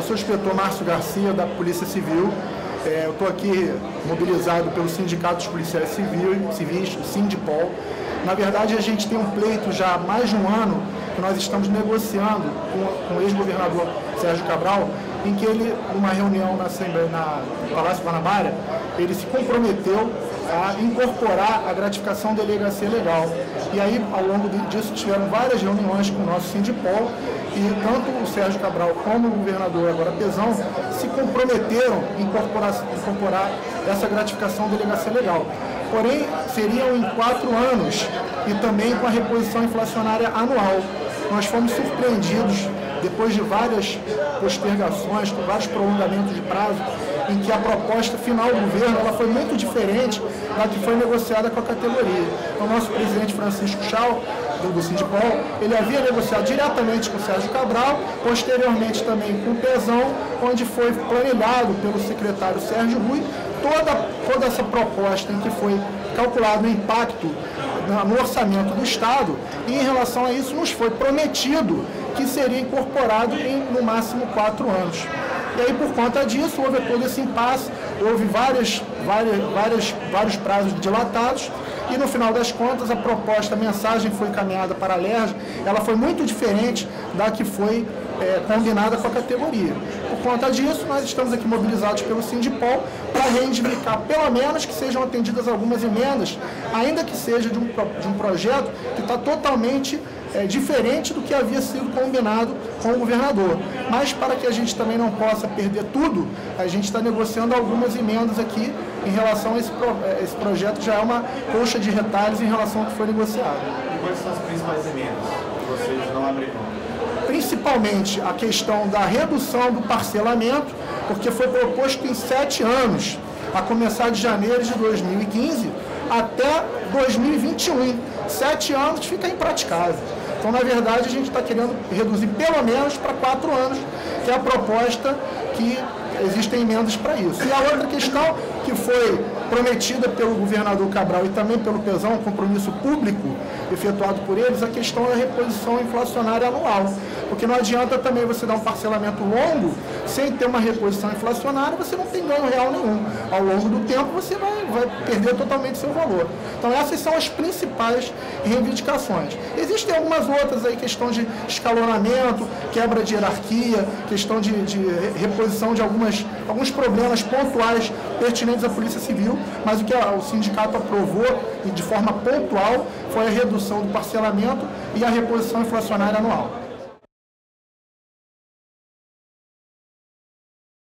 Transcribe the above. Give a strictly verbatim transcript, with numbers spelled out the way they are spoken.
sou o inspetor Márcio Garcia, da Polícia Civil. É, eu estou aqui mobilizado pelo Sindicato dos Policiais Civil, Civis, o Sindipol. Na verdade, a gente tem um pleito já há mais de um ano que nós estamos negociando com, com o ex-governador Sérgio Cabral, em que ele, numa reunião na Assembleia, na, no Palácio Guanabara, ele se comprometeu a incorporar a gratificação delegacia legal. E aí, ao longo disso, tiveram várias reuniões com o nosso Sindipol, e tanto o Sérgio Cabral como o governador, agora Pezão, se comprometeram em incorporar, incorporar essa gratificação delegacia legal. Porém, seriam em quatro anos e também com a reposição inflacionária anual. Nós fomos surpreendidos, depois de várias postergações, com vários prolongamentos de prazo, em que a proposta final do governo ela foi muito diferente da que foi negociada com a categoria. Então, o nosso presidente Francisco Chau, do Sindipol, ele havia negociado diretamente com o Sérgio Cabral, posteriormente também com o Pezão, onde foi planejado pelo secretário Sérgio Rui toda, toda essa proposta em que foi calculado o impacto no orçamento do Estado, e em relação a isso nos foi prometido que seria incorporado em, no máximo, quatro anos. E aí, por conta disso, houve todo esse impasse, houve várias, várias, várias, vários prazos dilatados, e no final das contas, a proposta, a mensagem que foi encaminhada para a LERJ, ela foi muito diferente da que foi é, combinada com a categoria. Por conta disso, nós estamos aqui mobilizados pelo Sindipol para reivindicar, pelo menos, que sejam atendidas algumas emendas, ainda que seja de um, de um projeto que está totalmente É, diferente do que havia sido combinado com o governador. Mas para que a gente também não possa perder tudo, a gente está negociando algumas emendas aqui em relação a esse, pro, esse projeto, já é uma colcha de retalhos em relação ao que foi negociado. E quais são as principais emendas que vocês não abrem mão? Principalmente a questão da redução do parcelamento, porque foi proposto em sete anos, a começar de janeiro de dois mil e quinze até dois mil e vinte e um. Sete anos fica impraticável. Então, na verdade, a gente está querendo reduzir pelo menos para quatro anos, que é a proposta que existem emendas para isso. E a outra questão que foi prometida pelo governador Cabral e também pelo Pezão, um compromisso público efetuado por eles, a questão da reposição inflacionária anual. Porque não adianta também você dar um parcelamento longo, sem ter uma reposição inflacionária, você não tem ganho real nenhum. Ao longo do tempo, você vai, vai perder totalmente seu valor. Então, essas são as principais reivindicações. Existem algumas outras aí, questão de escalonamento, quebra de hierarquia, questão de, de reposição de algumas, alguns problemas pontuais pertinentes à Polícia Civil, mas o que a, o sindicato aprovou, e de forma pontual, foi a redução do parcelamento e a reposição inflacionária anual.